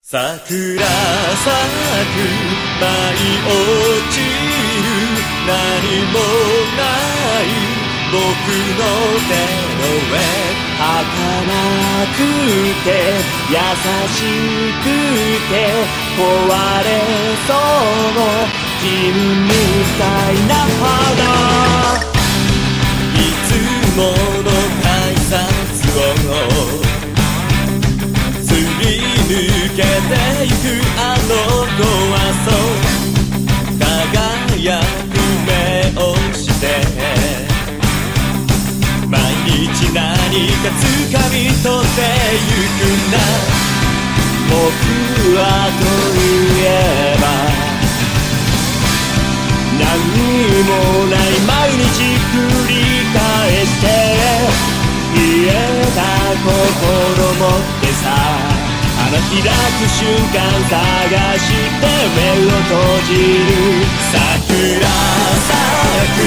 桜咲く舞い落ちる何もない僕の手の上儚くて優しくて壊れそう君みたいな花いつもの改札をすり抜けてゆくあの子はそう輝く目をして毎日何か掴み取ってゆくんだ僕はといえば何もない毎日繰り返して癒えた心持ってさ花開く瞬間探して目を閉じる桜咲く